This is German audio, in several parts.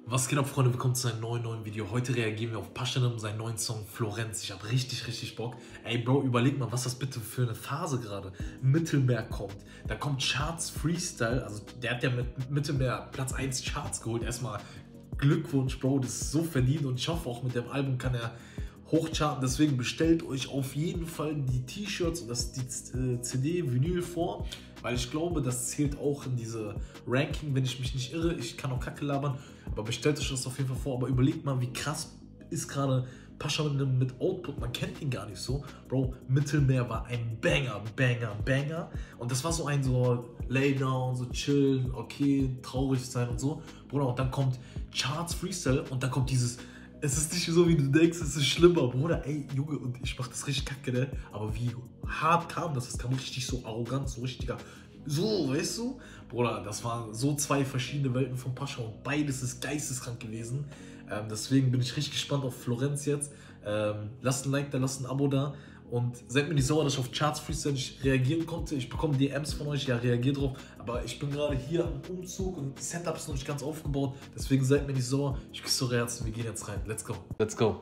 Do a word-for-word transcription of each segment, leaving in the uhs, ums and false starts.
Was geht ab, Freunde? Willkommen zu einem neuen, neuen Video. Heute reagieren wir auf Paschanim, seinen neuen Song Florenz. Ich habe richtig, richtig Bock. Ey, Bro, überleg mal, was das bitte für eine Phase gerade. Mittelmeer kommt. Da kommt Charts Freestyle. Also, der hat ja mit Mittelmeer Platz eins Charts geholt. Erstmal Glückwunsch, Bro. Das ist so verdient. Und ich hoffe, auch mit dem Album kann er hochcharten. Deswegen bestellt euch auf jeden Fall die T-Shirts und das, die äh, C D, Vinyl vor. Weil ich glaube, das zählt auch in diese Ranking, wenn ich mich nicht irre. Ich kann auch Kacke labern, aber bestellt euch das auf jeden Fall vor. Aber überlegt mal, wie krass ist gerade Paschanim mit Output. Man kennt ihn gar nicht so. Bro, Mittelmeer war ein Banger, Banger, Banger. Und das war so ein so Laydown, so chillen, okay, traurig sein und so. Bruder, und dann kommt Charts Freestyle und dann kommt dieses... Es ist nicht so, wie du denkst, es ist schlimmer, Bruder. Ey, Junge, und ich mach das richtig kacke, ne? Aber wie hart kam das? Das kam richtig so arrogant, so richtiger. So, weißt du? Bruder, das waren so zwei verschiedene Welten von Pascha und beides ist geisteskrank gewesen. Ähm, deswegen bin ich richtig gespannt auf Florenz jetzt. Ähm, lasst ein Like da, lasst ein Abo da. Und seid mir nicht sauer, dass ich auf Charts Freestyle nicht reagieren konnte. Ich bekomme D Ms von euch, ja, reagiert drauf. Aber ich bin gerade hier am Umzug und das Setup ist noch nicht ganz aufgebaut. Deswegen seid mir nicht sauer. Ich küsse eure Herzen, wir gehen jetzt rein. Let's go. Let's go.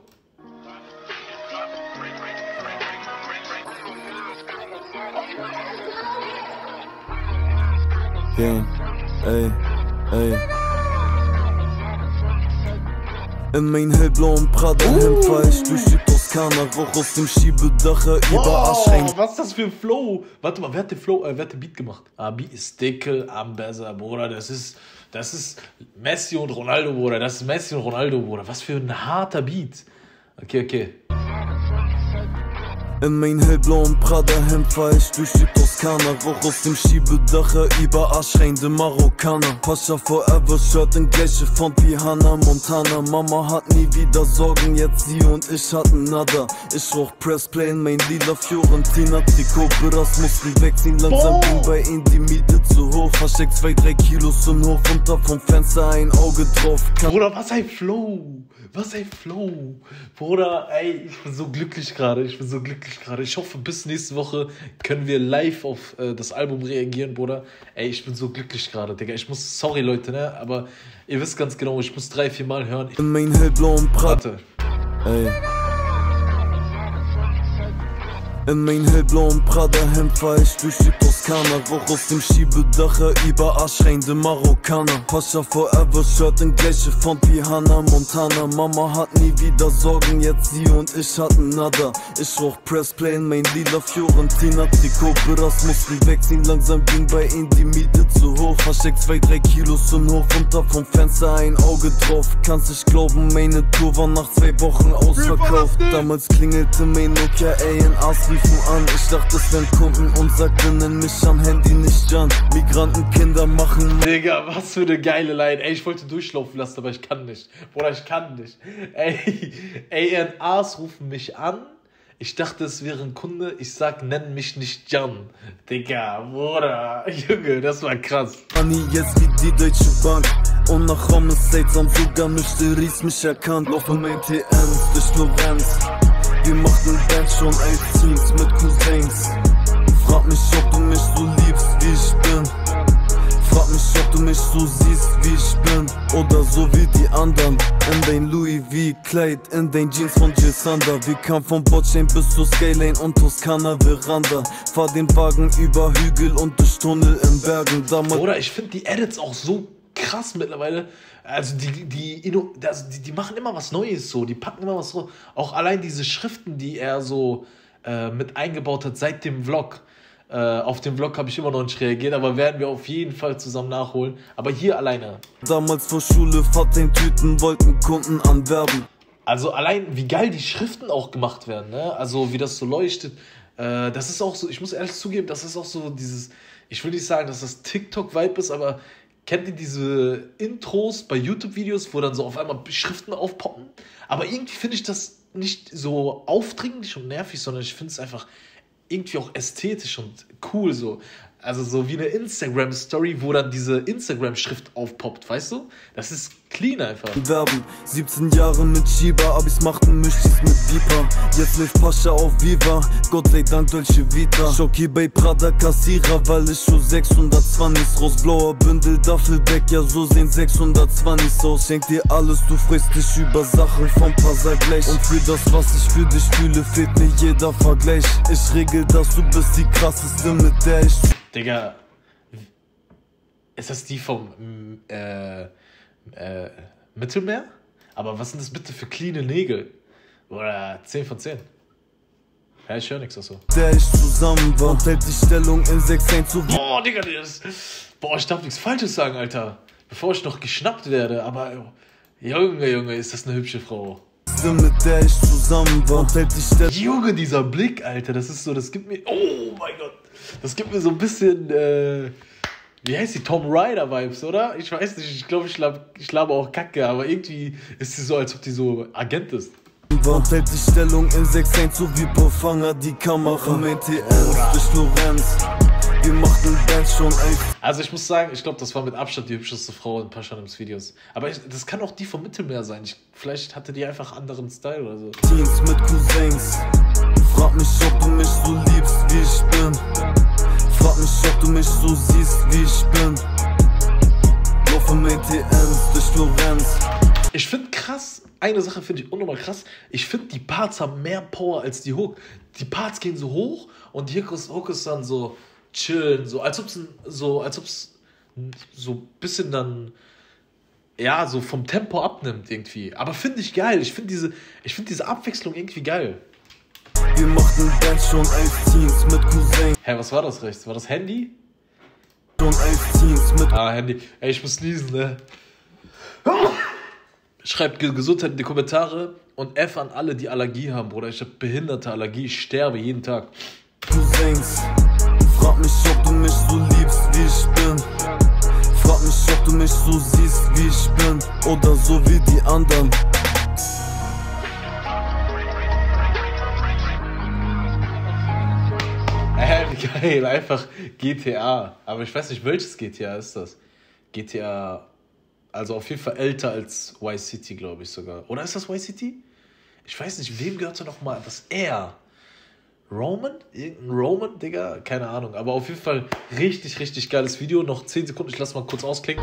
Gang, ey, ey. In mein hellblauen Prada-Hemd fahr ich durch die Toskana, Rauch aus dem Schiebedacher über Aschrein. Was ist das für ein Flow? Warte mal, wer hat den Flow, äh, wer hat den Beat gemacht? Ah, Beat ist Dickel am Besser, Bruder. Das ist, das ist Messi und Ronaldo, Bruder. Das ist Messi und Ronaldo, Bruder. Was für ein harter Beat. Okay, okay. In mein hellblauen Prada-Hemd fahr ich durch die Toskana, Rauch aus dem Schiebedacher über aschreiende Marokkaner. Pascha Forever Shirt in gleiche Font wie Hannah Montana. Mama hat nie wieder Sorgen, jetzt sie und ich hatten nada. Ich rauch Pressplay in mein lila Fiorentina Trikot. Beras mussten wegziehen, langsam ging bei ihnen die Miete zu hoch. Versteckt zwei, drei Kilos und hoch runter vom Fenster ein Auge drauf. Kann Bruder, was ein Flow! Was ein Flow! Bruder, ey, ich bin so glücklich gerade, ich bin so glücklich gerade. Ich hoffe, bis nächste Woche können wir live auf äh, das Album reagieren, Bruder. Ey, ich bin so glücklich gerade, Digga. Ich muss, sorry Leute, ne, aber ihr wisst ganz genau, ich muss drei, vier Mal hören. In mein hellblauen Prada. Ey. In mein hellblauen Prada-Hemd fahr ich durch die Toskana, Rauch aus dem Schiebedacher über aschreiende Marokkaner. Pascha Forever Shirt in gleiche Font wie Hannah Montana. Mama hat nie wieder Sorgen, jetzt sie und ich hatten nada. Ich rauch Pressplay in mein lila Fiorentina Trikot. Beras mussten wegziehen, langsam ging bei ihnen die Miete zu hoch. Versteckt zwei, drei Kilos und hoch runter vom Fenster ein Auge drauf. Kannst nicht glauben, meine Tour war nach zwei Wochen ausverkauft. Damals klingelte mein Nokia A N As an. Ich dachte, es wären Kunden und sagte, nenn mich am Handy nicht Jan. Migrantenkinder machen... Digga, was für eine geile Line. Ey, ich wollte durchlaufen lassen, aber ich kann nicht. Bruder, ich kann nicht. Ey, A N As rufen mich an. Ich dachte, es wäre ein Kunde. Ich sag, nenn mich nicht Jan. Digga, Bruder. Junge, das war krass. Money jetzt wie die Deutsche Bank. Und nach Homicides haben sogar Mysteries mich erkannt. Auf dem A T M durch Florenz. Wir machten Band schon elf Teams mit Cousins. Frag mich, ob du mich so liebst, wie ich bin. Frag mich, ob du mich so siehst, wie ich bin. Oder so wie die anderen. In dein Louis V-Kleid, in dein Jeans von Jill Sander. Wir kamen von Botchain bis zur Skyline und Toskana Veranda. Fahr den Wagen über Hügel und durch Tunnel in Bergen. Damals Oder ich finde die Edits auch so krass mittlerweile. Also die, die, also die, die machen immer was Neues so, die packen immer was so. Auch allein diese Schriften, die er so äh, mit eingebaut hat seit dem Vlog. Äh, auf den Vlog habe ich immer noch nicht reagiert, aber werden wir auf jeden Fall zusammen nachholen. Aber hier alleine. Damals vor Schule, Fahrtentüten wollten Kunden anwerben. Also allein, wie geil die Schriften auch gemacht werden, ne? Also wie das so leuchtet. Äh, das ist auch so, ich muss ehrlich zugeben, das ist auch so dieses, ich will nicht sagen, dass das TikTok-Vibe ist, aber kennt ihr diese Intros bei YouTube-Videos, wo dann so auf einmal Schriften aufpoppen? Aber irgendwie finde ich das nicht so aufdringlich und nervig, sondern ich finde es einfach irgendwie auch ästhetisch und cool so. Also so wie eine Instagram-Story, wo dann diese Instagram-Schrift aufpoppt, weißt du? Das ist clean einfach. Werben, siebzehn Jahre mit Schieber, aber ich machten Mischis mit Viper. Jetzt lebt Pascha auf Viva, Gott sei Dank Dolce Vita. Schocki bei Prada Kassierer, weil ich schon sechshundertzwanzig raus. Blauer Bündel, Duffelbag, ja so sehen sechshundertzwanzig aus. Schenk dir alles, du freust dich über Sachen vom Passerblech. Und für das, was ich für dich fühle, fehlt mir jeder Vergleich. Ich regel das, du bist die krasseste, mit der ich... Digga, ist das die vom äh, äh, Mittelmeer? Aber was sind das bitte für cleane Nägel? Oder zehn von zehn? Ja, ich höre nichts dazu. Der ich zusammen war und hält die Stellung in sechs eins so. Boah, Digga, das, boah, ich darf nichts Falsches sagen, Alter. Bevor ich noch geschnappt werde, aber Junge, Junge, ist das eine hübsche Frau. Mit der ich zusammen war und hält die Stellung. Junge, dieser Blick, Alter, das ist so, das gibt mir, oh mein Gott. Das gibt mir so ein bisschen, äh, wie heißt die, Tom Rider-Vibes, oder? Ich weiß nicht, ich glaube, ich labe ich lab auch Kacke, aber irgendwie ist sie so, als ob die so Agent ist. Und hält die Stellung in sechs eins so wie Profanger, die Kamera im E T N durch Florenz. Wir machten Band schon echt. Also ich muss sagen, ich glaube, das war mit Abstand die hübscheste Frau in Paschanims Videos. Aber ich, das kann auch die vom Mittelmeer sein. Ich, vielleicht hatte die einfach anderen Style oder so. Teens mit Cousins. Frag mich, ob du mich so liebst, wie ich bin. Frag mich, ob du mich so siehst, wie ich bin. Lauf im E T N durch Florenz. Ich finde krass, eine Sache finde ich unnormal krass. Ich finde, die Parts haben mehr Power als die Hook. Die Parts gehen so hoch und die Hook ist dann so chillen, so als ob es so, als ob es so ein bisschen dann, ja, so vom Tempo abnimmt irgendwie. Aber finde ich geil. Ich finde diese, ich finde diese Abwechslung irgendwie geil. Wir machten Band schon elf Teens mit Cousin. Hä, was war das rechts? War das Handy? Schon elf Teens mit. Ah, Handy. Ey, ich muss niesen, ne? Schreibt Gesundheit in die Kommentare und F an alle, die Allergie haben, Bruder. Ich habe behinderte Allergie. Ich sterbe jeden Tag. Cousins. Frag mich, ob du mich so liebst, wie ich bin. Frag mich, ob du mich so siehst, wie ich bin. Oder so wie die anderen. Hä, wie geil, einfach G T A. Aber ich weiß nicht, welches G T A ist das? G T A, also auf jeden Fall älter als Vice City, glaube ich sogar. Oder ist das Vice City? Ich weiß nicht, wem gehörte nochmal das R? Roman? Irgendein Roman, Digga? Keine Ahnung. Aber auf jeden Fall richtig, richtig geiles Video. Noch zehn Sekunden, ich lass mal kurz ausklingen.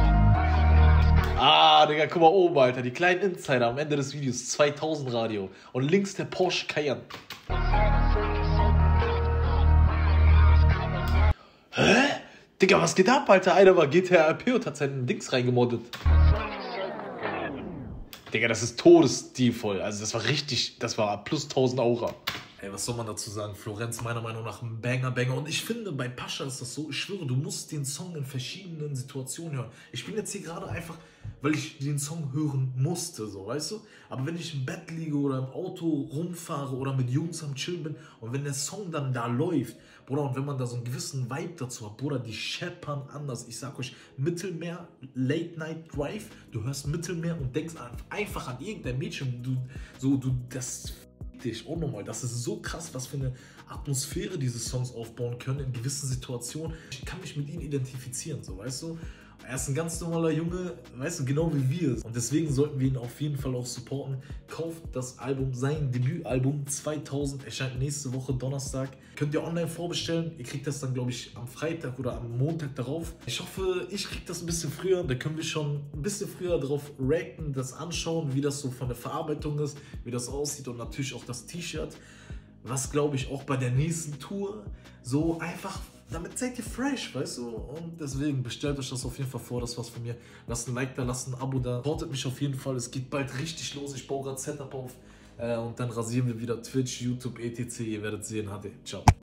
Ah, Digga, guck mal oben, Alter. Die kleinen Insider am Ende des Videos. zweitausend Radio. Und links der Porsche Cayenne. Hä? Digga, was geht ab, Alter? Einer war G T A R P und hat seinen Dings reingemoddet. Digga, das ist todesstilvoll. Also das war richtig, das war plus tausend Aura. Ey, was soll man dazu sagen? Florenz meiner Meinung nach ein Banger, Banger. Und ich finde, bei Pascha ist das so, ich schwöre, du musst den Song in verschiedenen Situationen hören. Ich bin jetzt hier gerade einfach, weil ich den Song hören musste, so, weißt du? Aber wenn ich im Bett liege oder im Auto rumfahre oder mit Jungs am Chillen bin und wenn der Song dann da läuft, Bruder, und wenn man da so einen gewissen Vibe dazu hat, Bruder, die scheppern anders. Ich sag euch, Mittelmeer, Late Night Drive, du hörst Mittelmeer und denkst einfach an irgendein Mädchen, du, so, du, das dich, oh nochmal, das ist so krass, was für eine Atmosphäre diese Songs aufbauen können in gewissen Situationen. Ich kann mich mit ihnen identifizieren, so, weißt du? Er ist ein ganz normaler Junge, weißt du, genau wie wir. Und deswegen sollten wir ihn auf jeden Fall auch supporten. Kauft das Album, sein Debütalbum zweitausend, erscheint nächste Woche Donnerstag. Könnt ihr online vorbestellen. Ihr kriegt das dann, glaube ich, am Freitag oder am Montag darauf. Ich hoffe, ich kriege das ein bisschen früher. Da können wir schon ein bisschen früher drauf reacten, das anschauen, wie das so von der Verarbeitung ist, wie das aussieht und natürlich auch das T-Shirt. Was, glaube ich, auch bei der nächsten Tour so einfach... Damit seid ihr fresh, weißt du? Und deswegen bestellt euch das auf jeden Fall vor, das war's von mir. Lasst ein Like da, lasst ein Abo da. Supportet mich auf jeden Fall, es geht bald richtig los. Ich baue gerade Setup auf äh, und dann rasieren wir wieder Twitch, YouTube, et cetera. Ihr werdet sehen. H D. Ciao.